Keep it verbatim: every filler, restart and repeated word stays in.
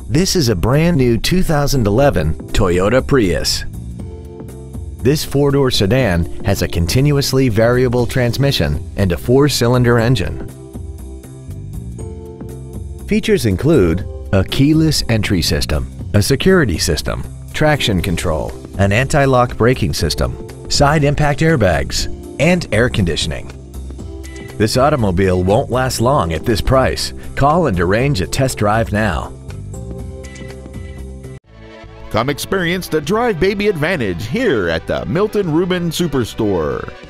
This is a brand new two thousand eleven Toyota Prius. This four-door sedan has a continuously variable transmission and a four-cylinder engine. Features include a keyless entry system, a security system, traction control, an anti-lock braking system, side impact airbags, and air conditioning. This automobile won't last long at this price. Call and arrange a test drive now. Come experience the Drive Baby Advantage here at the Milton Ruben Superstore.